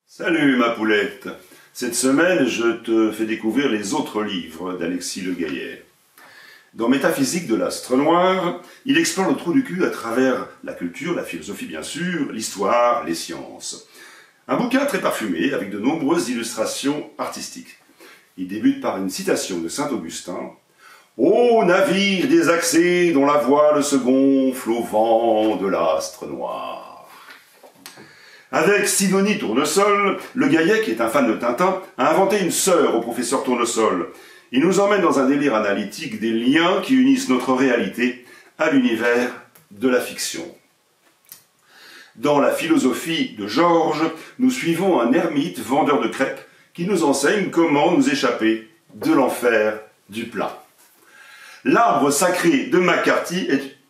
Salut ma poulette. Cette semaine, je te fais découvrir les autres livres d'Alexis Le Gayet. Dans Métaphysique de l'astre noir, il explore le trou du cul à travers la culture, la philosophie bien sûr, l'histoire, les sciences. Un bouquin très parfumé avec de nombreuses illustrations artistiques. Il débute par une citation de saint Augustin. « Ô navire désaxé dont la voile se gonfle au vent de l'astre noir ». Avec Sidonie Tournesol, Le Gayet, qui est un fan de Tintin, a inventé une sœur au professeur Tournesol. Il nous emmène dans un délire analytique des liens qui unissent notre réalité à l'univers de la fiction. Dans la philosophie de Georges, nous suivons un ermite vendeur de crêpes qui nous enseigne comment nous échapper de l'enfer du plat. L'arbre sacré de McCarthy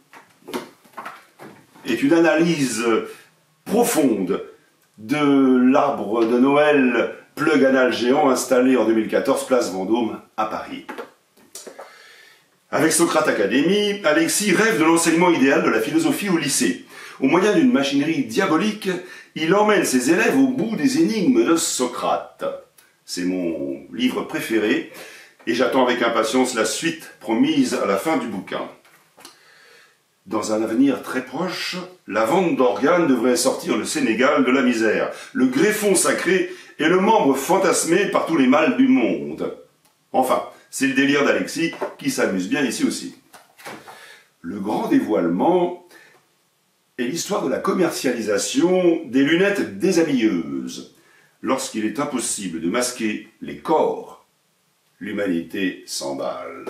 est une analyse profonde de l'arbre de Noël plug anal géant installé en 2014 place Vendôme à Paris. Avec Socrate Academy, Alexis rêve de l'enseignement idéal de la philosophie au lycée. Au moyen d'une machinerie diabolique, il emmène ses élèves au bout des énigmes de Socrate. C'est mon livre préféré et j'attends avec impatience la suite promise à la fin du bouquin. Dans un avenir très proche, la vente d'organes devrait sortir le Sénégal de la misère. Le greffon sacré est le membre fantasmé par tous les mâles du monde. Enfin, c'est le délire d'Alexis qui s'amuse bien ici aussi. Le grand dévoilement est l'histoire de la commercialisation des lunettes déshabilleuses. Lorsqu'il est impossible de masquer les corps, l'humanité s'emballe.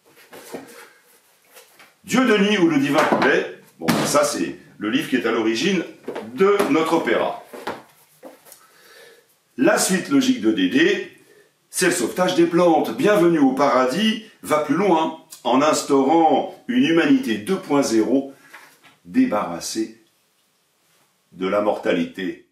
Dieudonné ou le divin poulet, bon, ça c'est le livre qui est à l'origine de notre opéra. La suite logique de Dédé, c'est le sauvetage des plantes. Bienvenue au paradis va plus loin en instaurant une humanité 2.0 débarrassée de la mortalité.